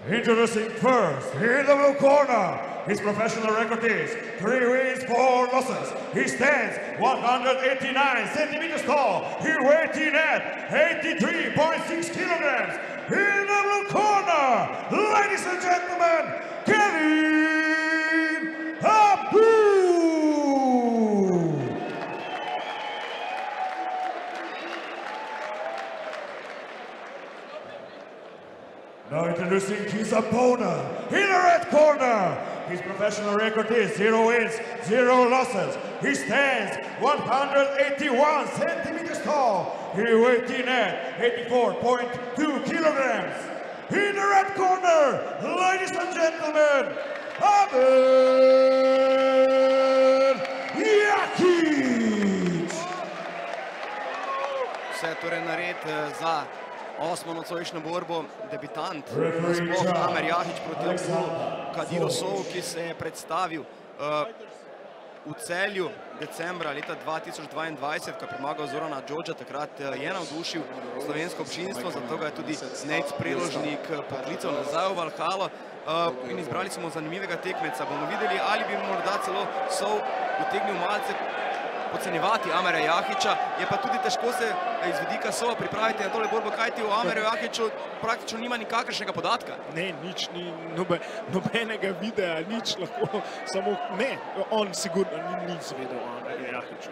Introducing first, in the blue corner, his professional record is 3 wins, 4 losses. He stands 189 centimeters tall. He weighs in at 83.6 kilograms. In the blue corner, ladies and gentlemen, Kevin Abu! Now introducing his opponent, in the red corner. His professional record is 0 wins, 0 losses. He stands 181 centimeters tall. He weighs in at 84.2 kilograms. In the red corner, ladies and gentlemen, Amer Jakic! Vse torej nared za osmo nocojšnjo borbo, debitant, sploh Amer Jakic proti Abdul Kadirosov, ki se je predstavil v Celju decembra leta 2022, ko je premagal Zorana Džodža, takrat je navdušil slovensko občinstvo, zato ga je tudi Nec Preložnik poklical nazaj v Valhalo in izbrali smo zanimivega tekmeca. Bomo videli, ali bi morda celo Sov utegnil malce podcenjevati Amera Jakiča, je pa tudi težko se iz vidika Sova pripraviti na tole borbo, kajti o Ameru Jakiču praktično nima nikakršnega podatka. Ne, nič ni, nobenega videa, nič lahko, samo ne, on sigurno ni nič zvedel o Ameru Jakiču.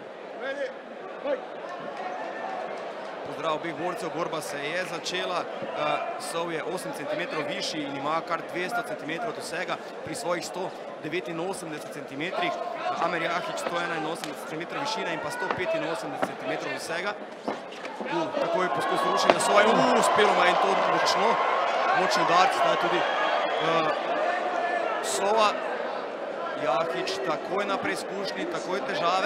Pozdrav obeh borcev, borba se je začela, Sov je 8 cm višji in ima kar 200 cm dosega pri svojih 189 cm, Amer Jakič 181 cm višine in pa 185 cm dosega. Takoj poskus rušenja Sova in uspelo mu je to močni udarc, zdaj tudi Sova. Jakič takoj na preizkušnji, takoj težave.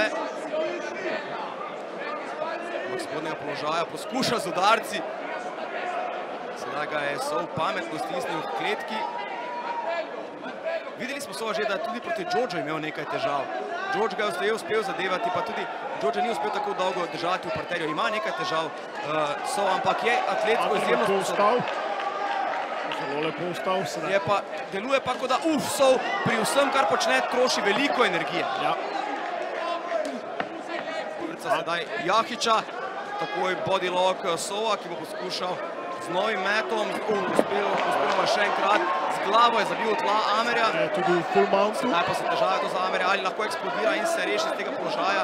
Od spodnjega položaja poskuša z udarci. Sedaj ga je Sov pametno stisnil v kletki. Videli smo Sova že, da je tudi proti Džodžu imel nekaj težav. Džodž ga je uspel zadevati, pa tudi Džodža ni uspel tako dolgo držati v parterju. Ima nekaj težav Sov, ampak je atletsko izjemno sposoben. Zelo lepo vstal sedaj. Deluje pa, kot da Sov pri vsem, kar počne, troši veliko energije. Sedaj Jakiča, takoj body lock Sova, ki bo poskušal z novim metom, uspelo še enkrat, z glavo je zabil tla Amerja. Tudi v full mountu. Sedaj pa se težave to za Amerja, ali lahko eksplodira in se reši z tega položaja.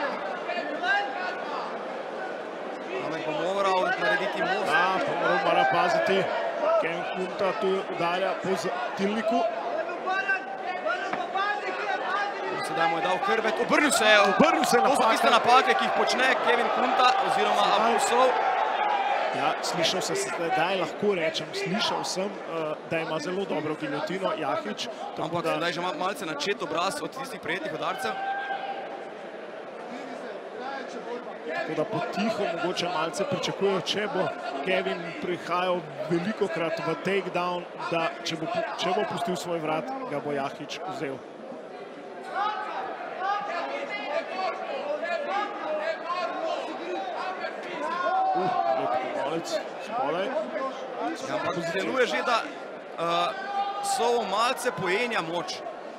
Amer bo moral narediti most. Da, mora paziti. Kevin Kunta tu udarja po tilniku. Sedaj mu je dal hrbet, obrnil se je. To so tiste napake, ki jih počne Kevin Kunta oziroma Abdul Sov. Ja, slišal sem sedaj, lahko rečem, slišal sem, da ima zelo dobro giljotino Jakič. Ampak sedaj že malce načet obraz od tistih prijetnih udarcev. Tako da potiho mogoče malce pričakujejo, če bo Kevin prihajal velikokrat v takedown, da če bo pustil svoj vrat, ga bo Jakič vzel. Spodaj. Ampak deluje že, da Sov malce pojenja moč.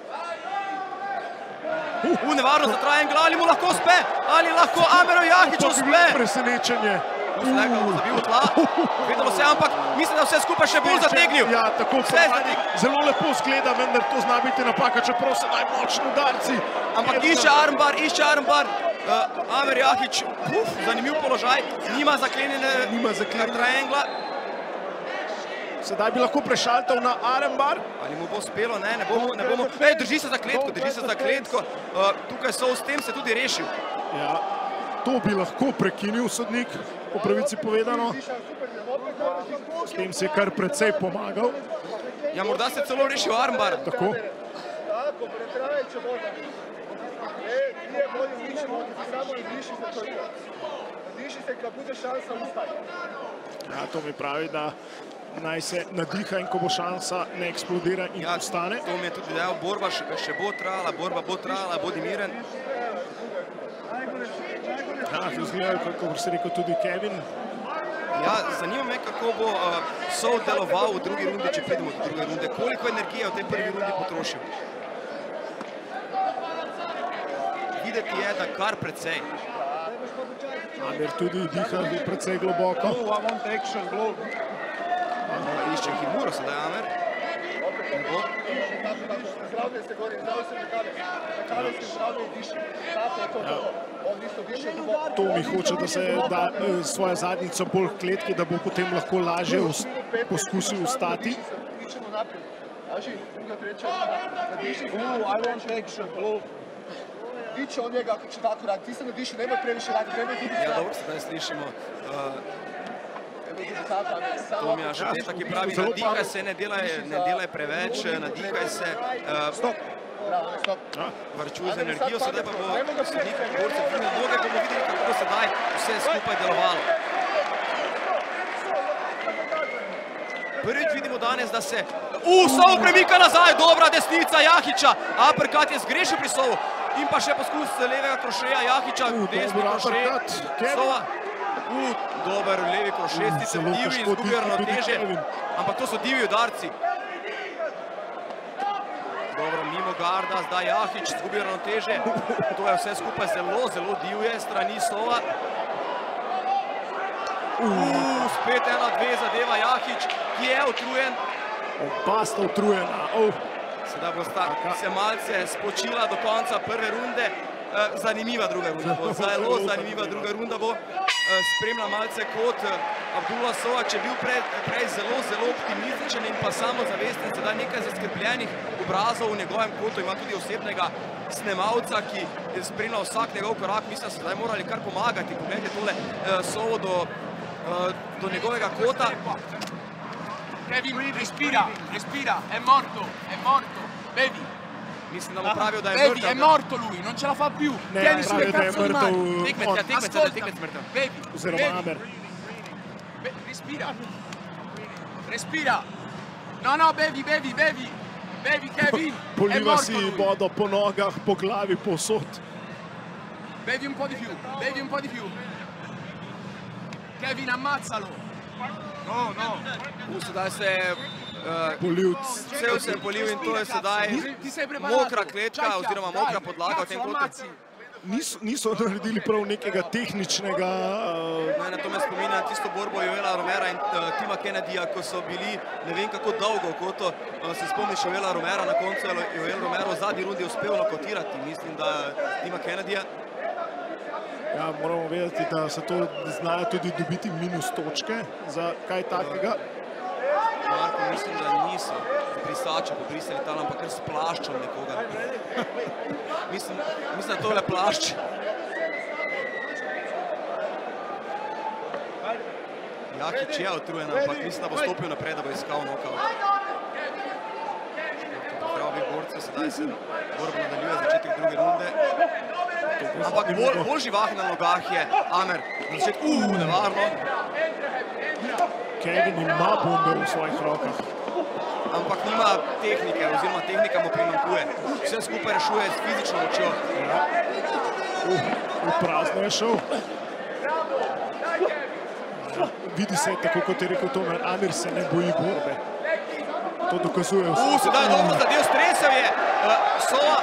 Nevarno za triangle, ali mu lahko uspe? Ali lahko Ameru Jakiču uspe? Presenečenje. Zabil v tla, videlo se, ampak mislim, da vse skupaj še bolj zategnil. Ja, tako zelo lepo zgleda, vendar to zna biti napaka, čeprav se najmočni udarci. Ampak išče armbar, Amer Jakič, zanimiv položaj, nima zaklenjenega triangla. Sedaj bi lahko prešaltal na armbar. Ali mu bo uspelo? Ne bomo. Drži se za kletko. Tukaj Sov s tem se tudi rešil. Ja, to bi lahko prekinil sodnik, po pravici povedano. S tem se je kar precej pomagal. Ja, morda se celo rešil armbar. Tako. Ja, to mi pravi, da naj se nadiha in ko bo šansa, ne eksplodira in ostane. To mi je tudi dejal, borba še bo trajala, bodi miren. Ja, to izgleda, kako si rekel tudi Kevin. Ja, zanima me, kako bo Soul deloval v drugi rundi, če pridemo do druge runde. Koliko energije v tej prvi rundi potrošil? Videti je, da kar precej. Amer tudi diha precej globoko. Išče Kimuro sedaj, Amer. Ne bo. Tomi hoče, da se da svojo zadnjico bolj k kletki, da bo potem lahko lažje poskusil ustati. Diče od njega, če tako radi. Ti se ne diši, nemoj previše radi, nemoj tudi Ja, dobro, sedaj slišimo. Tomija Žadeta, ki pravi, nadihaj se, ne delaj preveč, nadihaj se. Varčuj z energijo, sedaj pa bo sodnik borcev dvignil noge, bomo videli, kako bo sedaj vse skupaj delovalo. Prvič vidimo danes, da se Soul premika nazaj, dobra desnica Jahića, uppercut je zgrešil pri Soulu in pa še poskus levega krošeja Jahića, desni krošej, Soula. Dober levi krošej, sicer divji, izgubijo ravnotežje, ampak to so divji udarci. Dobro, mimo garda, zdaj Jahić, izgubijo ravnotežje, to je vse skupaj zelo divje strani Soula. Spet 1-2 zadeva Jahić, ki je utrujen. Oba sta utrujena. Sedaj bo se malce spočila do konca prve runde. Zanimiva druga runda bo, zelo zanimiva druga runda bo. Spremlja malce kot Abdullah Soa, če je bil prej zelo optimističen in pa samozavesten, sedaj nekaj zaskrbljenih obrazov v njegovem kotu, ima tudi osebnega snemalca, ki je spremljal vsak njegov korak, mislim, da so sedaj morali kar pomagati. Pogledajte tole Sovo do njegovega kota. Kevin, respira, è morto, bevi. Mislim, da mu pravijo, da je Bevi, mrtev. è morto lui, non ce la fa più. Ne, Tieni sulle pravijo, da je cazzo di mani. mrtev. Tekmec mrtev. Bevi, Oziroma Amer. respira. No, bevi, Kevin. Poliva si vodo po nogah, po glavi, povsod. Bevi un po' di più. Kevin, ammazzalo. No. Sedaj se je cel se je polil in to je sedaj mokra kletka oziroma mokra podlaga v tem kotu. Niso naredili prav nekega tehničnega... Na to me spominja na tisto borbo Joela Romera in Tima Kennedyja, ko so bili ne vem kako dolgo v kotu. Se spomniš Joela Romera, na koncu je Joel Romero v zadnji rundi uspel nokotirati, mislim, da Tima Kennedyja. Ja, moramo vedeti, da se to znajo tudi dobiti minus točke za kaj takega. Marko, mislim, da niso brisača pobrisali tam, ampak kar s plaščom nekoga. Mislim, da tole plašč. Jahić je utrujen, ampak mislim, da bo stopil naprej, da bo iskal nokaut. Prav bi borcev, sedaj se borba nadaljuje, začetek druge runde. Ampak bolj živahna na nogah je Amer. Na začetku, nevarno. Kevin ima bombe v svojih rokah. Ampak nima tehnike, oziroma tehnika mu primankuje. Vse skupaj rešuje s fizično močjo. V prazno je šel. Vidi se, tako kot je rekel Tomer, Amer se ne boji borbe. To dokazuje vse. Sedaj dobro zadev, stresel je Soa.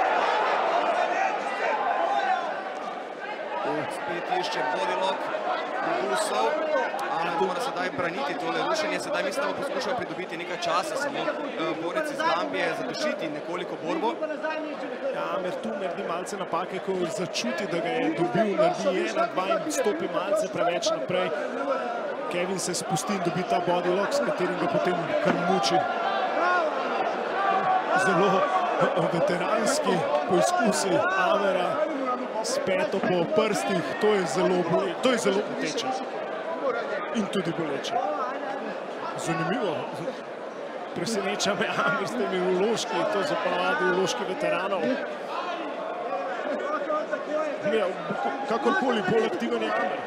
Spet išče bodylock. Soul. Amer mora sedaj braniti tole rušenje. Sedaj mislim, da bo poskušal pridobiti nekaj časa, samo borec iz Gambije zadušiti nekoliko borbo. Amer tu naredi malce napake, ko začuti, da ga je dobil, naredi 1-2 in stopi malce preveč naprej. Kevin se spusti in dobi ta bodylock, s katerim ga potem kar muči. Zelo veteranski poizkusi Amera s peto po prstih, to je zelo boleče. In tudi boleče. Zanimivo. Preseneča me Amer s temi vložki, to so ponavadi vložki veteranov. Kakorkoli bolj aktiven je Amer.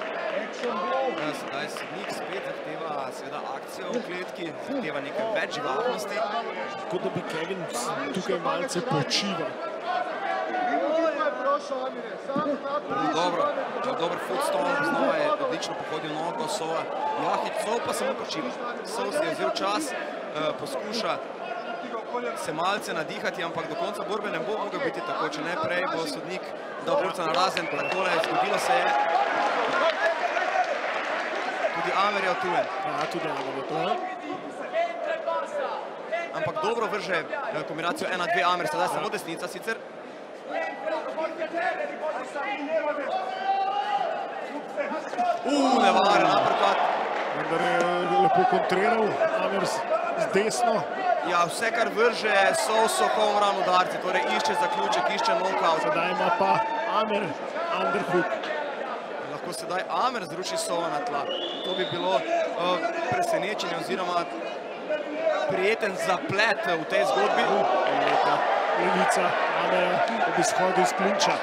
Sedaj sodnik spet zahteva seveda akcijo v kletki, zahteva nekaj več živahnosti. Kot da bi Kevin tukaj malce počival. Dober footstomp, znova je odlično pohodil nogo Sova. Jahič, Sov pa samo počiva. Sov si je vzel čas, poskuša se malce nadihati, ampak do konca borbe ne bo mogel biti tako, če ne prej bo sodnik dal borca na razen, takole, zgodilo se je. Tudi Amer je otujen. Ja, tudi Amer je otujen. Ampak dobro vrže kombinacijo 1-2 Amer, sedaj samo desnica sicer. Nevaren uppercut. Vendar je lepo kontriral Amer z desno. Ja, vse, kar vrže, so home run udarci, torej išče zaključek, išče knockout. Sedaj ima pa Amer underhook. Lahko sedaj Amer zruši Sova na tla. To bi bilo presenečenje oziroma prijeten zaplet v tej zgodbi. Levica Amera ob izhodu iz klinča.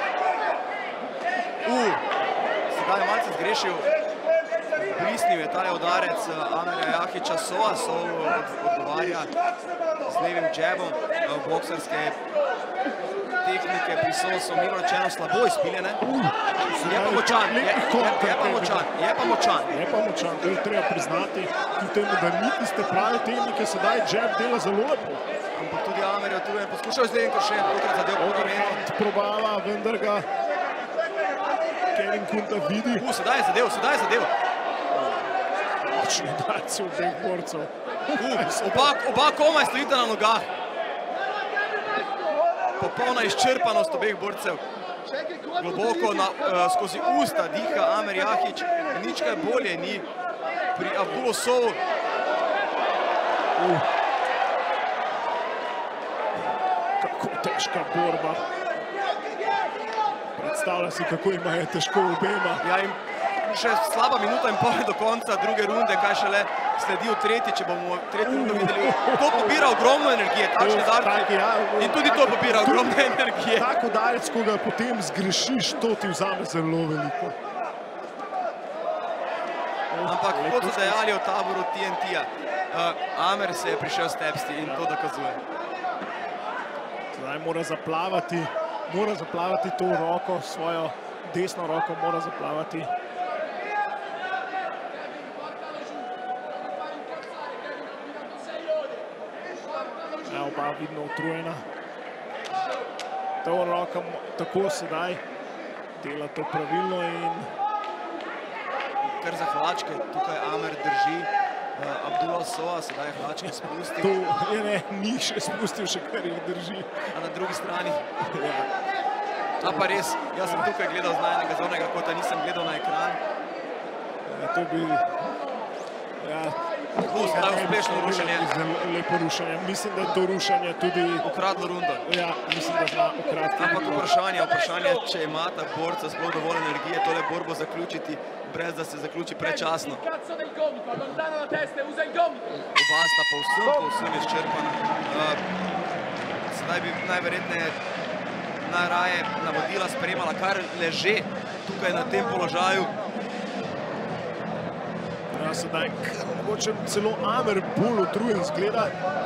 Sedaj je malce zgrešil. Brisnil je tale udarec Amerja Jahiča. Sova odgovarja z levim džebom. Bokserske tehnike pri Sovu so milo rečeno slabo izpiljene. Je pa močan, je pa močan. To je treba priznati, tudi temu, da ni tiste prave tehnike, sedaj džeb dela zelo lepo. Ampak tudi Amer je otujen, poskušal z levim kršenjem, tokrat zadev po ramenu. Probava, vendar ga Kevin Kunta vidi. Sedaj je zadev. Močni udarci obeh borcev. Oba komaj stojita na nogah. Popolna izčrpanost obeh borcev. Globoko skozi usta diha Amer Jahič. Nič kaj bolje ni pri Abdulu Sovu. Kako težka borba. Predstavlja si, kako ima je težko obema. Ja, in še slaba minuta in pol do konca druge runde, kaj šele sledi v tretji, če bomo tretji rundo videli. To pobira ogromno energije, takšni udarci. In tudi to pobira ogromno energije. Tak udarec, ko ga potem zgrešiš, to ti vzame zelo veliko. Ampak kot so dejali v taboru TNT-ja, Amer se je prišel stepsti in to dokazuje. Zdaj mora zaplavati to roko, svojo desno roko mora zaplavati. Oba vidno utrujena. To roka tako sedaj dela to pravilno in... Kar za hlačke, tukaj Amer drži Abdula Sova, sedaj je hlačke spustil. To je ni še spustil, še kar jih drži. A na drugi strani. A pa res, jaz sem tukaj gledal z najnega zornega kota, nisem gledal na ekran. To bi... Zdaj uspešno rušenje. Lepo rušenje. Mislim, da je to rušenje tudi... Ukradlo rundo. Ja, mislim, da zna ukraditi. Ampak vprašanje, če ima ta borca sploh dovolj energije tole borbo zaključiti, brez da se zaključi predčasno. Oba sta povsem izčrpana. Sedaj bi najverjetneje najraje navodila sprejemala kar leže tukaj na tem položaju. Sedaj, mogoče celo Amer bolj utrujen zgleda.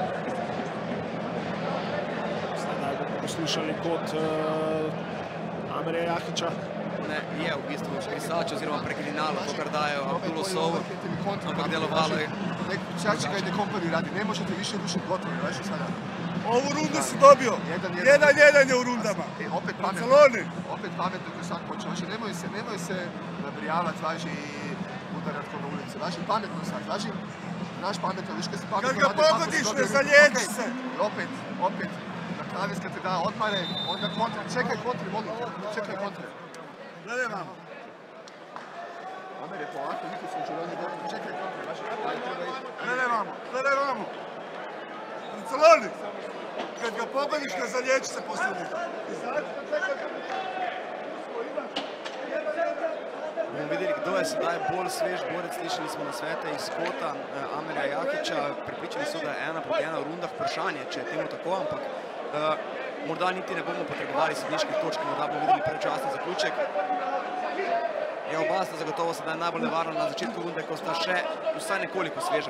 Sedaj bomo poslušali kot Amerja Jahiča. Ne, je v bistvu prisač oziroma preklinalo to, kar dajo Abdulu Sovu, ampak delovalo je. Čakaj, nekom prvi radi, ne možete više rušiti gotovo, veš sada. Ovu rundu si dobio, 1-1 je u rundama. Opet pametno ko sad počeo, znači nemoj se nabrijavati, važi, udarat ko na ulici, važi pametno sad, važi, znaš pametno, viš kad si pametno Kad ga pogodiš, ne zalječi se. Opet, na klavis kad ti da odmare, onda kontra, čekaj kontre, molim te, čekaj kontre. Gledaj vamo. Amer je polako, niko se učinjeni dobro, čekaj kontre, važi, treba ići. Gledaj vamo. Barceloni, kad ga pogodiš, ne zalječi se posljednji. Bomo videli, kdo je sedaj bolj svež borec. Slišali smo nasvete iz kota Amerja Jahiča. Pripričani so, da je 1-1 v rundah. Vprašanje, če je temu tako, ampak morda niti ne bomo potrebovali sodniških točk, morda bomo videli predčasni zaključek. Oba sta zagotovo sedaj najbolj nevarna na začetku runde, ko sta še vsaj nekoliko sveža.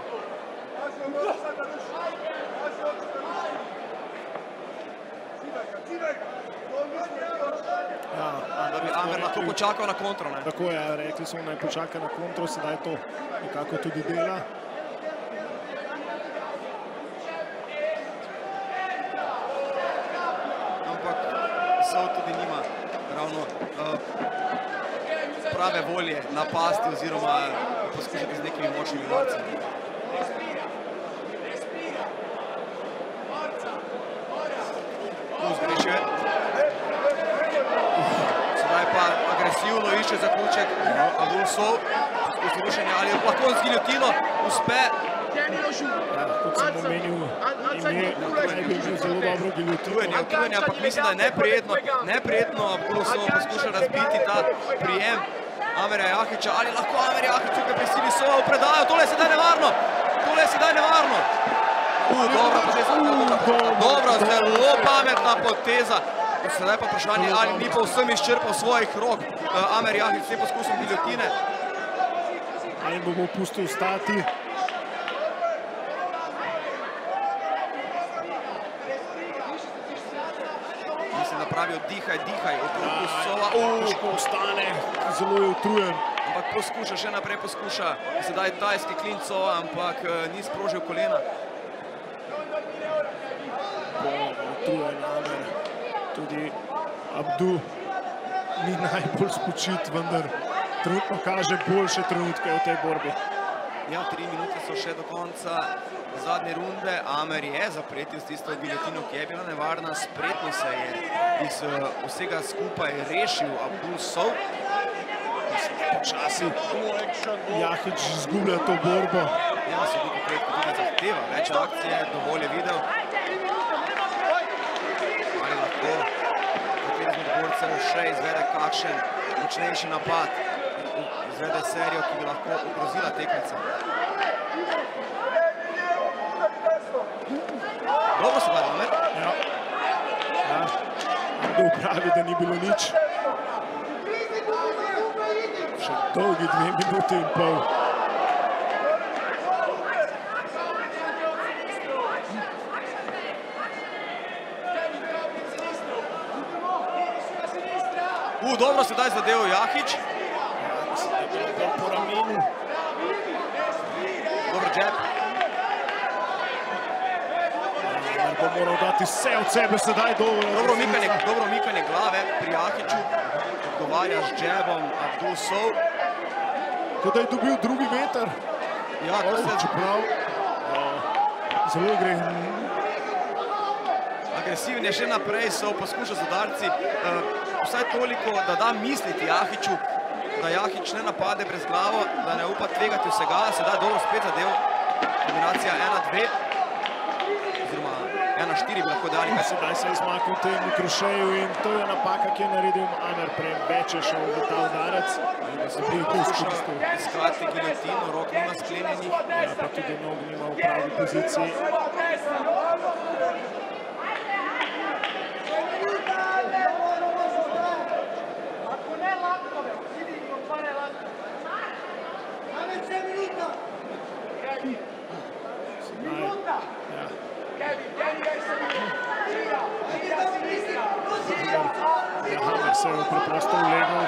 lahko počakal na kontro. Tako je, rekli so, naj počaka na kontro, sedaj to nekako tudi dela. Ampak Sov tudi nima ravno prave volje napasti oziroma poskušati z nekimi močnimi udarci. Zgreše. Sedaj pa agresivno išče zaključek Abdul Sov. Poslušanje, ali lahko z giljotino uspe. Kot sem omenil, ime naj bi imel zelo dobro giljotino. Utrujanje, ampak mislim, da je neprijetno Abdul Sov poskuša razbiti ta prijem Amerja Jahića, ali lahko Amer Jahić tukaj prisili Sova v predajo. Tole je sedaj nevarno. Dobro, zelo pametna poteza. Sedaj pa vprašanje, ali ni povsem izčrpal svojih rok Amer Jahić s tem poskusom giljotine. Ali bomo pustil stati. Mislim, da pravijo dihaj, okrog Sova. Težko ostane, zelo je utrujen. Ampak poskuša, še naprej poskuša. Sedaj tajski klinč Sova, ampak ni sprožil kolena. Utrujen Amer. Tudi Abdu ni najbolj spočit, vendar trenutno kaže boljše trenutke v tej borbi. Ja, 3 minute so še do konca zadnje runde. Amer je zapretil s tisto giljotino, ki je bila nevarna. Spretno se je iz vsega skupaj rešil Abdul Sov. Počasi Jahić izgublja to borbo. Ja, sodnik ukretko tudi zahteva več akcije, dovolj je videl. Ali lahko kateri izmed borcev še izvede kakšen močnejši napad, izvede serijo, ki bi lahko ogrozila tekmeca. Dobro se gleda, Amer. Ja, Abdu pravi, da ni bilo nič. Še dolgi 2 minuti in pol. Dobro sedaj zadev Jahić. Po ramenu. Dober džep. Amer bo moral dati vse od sebe sedaj do... Dobro mikanje glave pri Jahiću. Odgovarja z džebom Abdul Sov. Kot da je dobil drugi veter. Ja, to se... Čeprav zelo gre. Agresiven je še naprej, Sov poskuša z udarci. Vsaj toliko, da da misliti Jahiću, da Jahić ne napade brez glavo, da ne upa tvegati vsega. Sedaj dobro spet zadev. Kombinacija 1-2. Oziroma 1-4 bi lahko dali. Sedaj se je izmaknil temu krošeju in to je napaka, ki je naredil Amer. Preveč je šel v ta udarec. Poskušal iskati giljotino, rok nima sklenjenih. Pa tudi nog nima v pravi poziciji. Amer se je preprosto ulegel.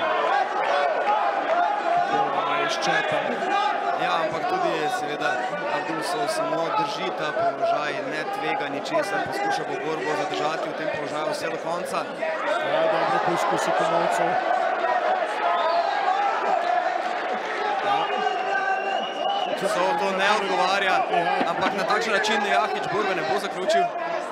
Popolnoma je izčrpan. Ja, ampak tudi seveda Abdul Sov samo drži ta položaj, ne tvega ničesar, poskuša bo borbo zadržati v tem položaju vse do konca. Ja, dobro poskusi komolcev. Sov to ne odgovarja, ampak na takšen način Jahić borbe ne bo zaključil.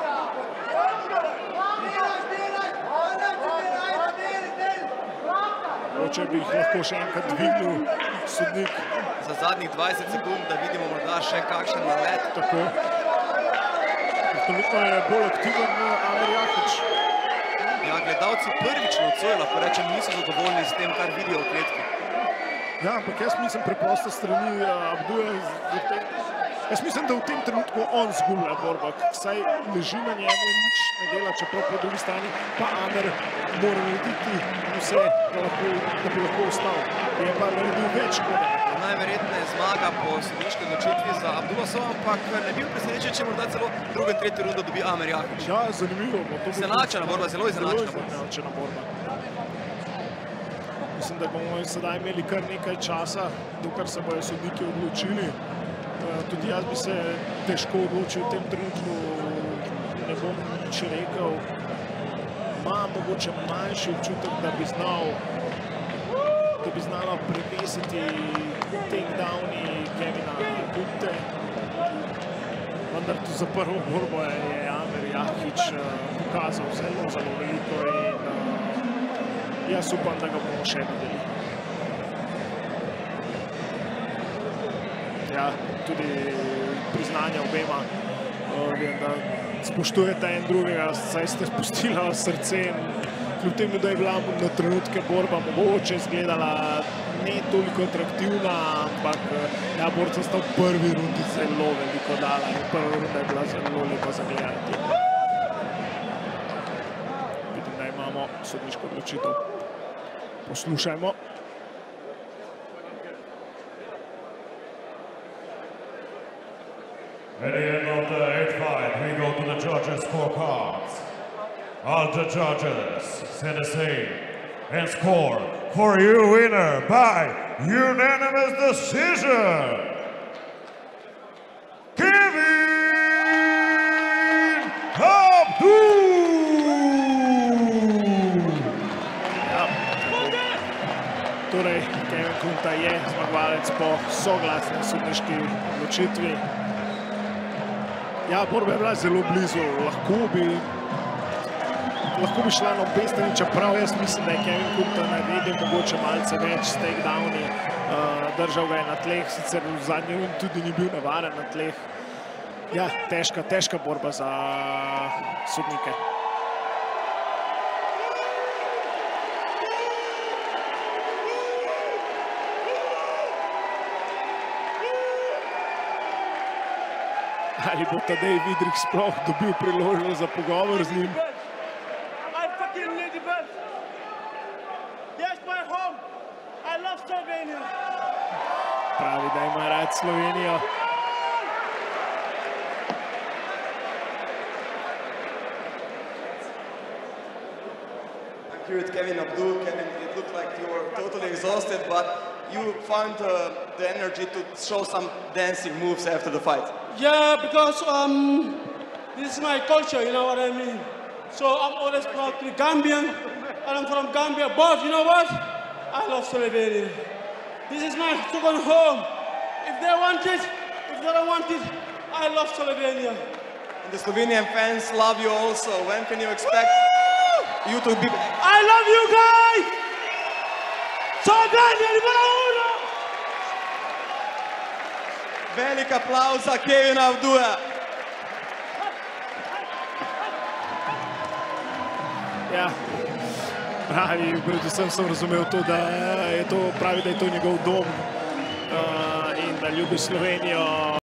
Če bi jih lahko še enkrat dvignil sodnik. Za zadnjih 20 sekund, da vidimo morda še kakšen nalet. Tako. Trenutno je bolj aktiven Amer Jahić. Ja, gledalci prvič nocoj, lahko rečem, niso zadovoljni s tem, kar vidijo v kletki. Ja, ampak jaz mislim preprosto strani Abduja. Jaz mislim, da v tem trenutku on zgublja borbo, saj leži na njemu in nič ne dela, čeprav po drugi strani pa Amer mora narediti vse, da bi lahko ostal. Je pa naredil več škode. Najverjetneje zmaga po sodniški odločitvi za Abdula Sova, ampak ne bil presenečen, če morda celo drugo in tretje rundo dobi Amer Jahić. Ja, zanimivo. Izenačena borba, zelo izenačena borba. Zelo izenačena borba. Mislim, da bomo sedaj imeli kar nekaj časa, dokler se bojo sodniki odločili. Tudi jaz bi se težko odločil v tem trenutku, ne bom nič rekel. Imam mogoče manjši občutek, da bi znala prevesiti takedowni Kevina Kunte. Vendar tu za prvo borbo je Amer Jahić pokazal zelo veliko in jaz upam, da ga bomo še videli. Ja, tudi priznanja obema. Vem, da spoštujete en drugega, saj ste spustila srce. Kljub temu, da je bila na trenutke borba mogoče izgledala ne toliko atraktivna, ampak ja, borca sta v prvi rundi zelo veliko dala in prva runda je bila zelo lepa za gledati. Vidim, da imamo sodniško odločitev. Poslušajmo. At the end of the 8th fight, we go to the judges' scorecards. All the judges say the same and score for you winner by unanimous decision, Kevin Abdul! Ja, torej, Kevin Kunta je zmagovalec po soglasni sodniški odločitvi. Ja, borba je bila zelo blizu, lahko bi šla na obe strani, čeprav jaz mislim, da je Kevin Kunta naredil mogoče malce več s takedowni, držal ga je na tleh, sicer v zadnji rundi tudi ni bil nevaren na tleh. Ja, težka borba za sodnike. Ali bo Tadej Vidrih sploh dobil priložnost za pogovor z njim? Pravi, da ima rad Slovenijo. I'm here with Kevin Abdul. Kevin, it looked like you were totally exhausted, but you found the energy to show some dancing moves after the fight. Yeah, because this is my culture, you know what I mean? So I'm always proud to be Gambian, and I'm from Gambia, but you know what? I love Slovenia. This is my second home. If they want it, if they don't want it, I love Slovenia. And the Slovenian fans love you also. When can you expect you to be... I love you guys! Slovenia, numero uno! Velik aplauz za Kevina Abdula. Ja, pravi, predvsem sem razumel to, da je to, pravi, da je to njegov dom in da ljubi Slovenijo.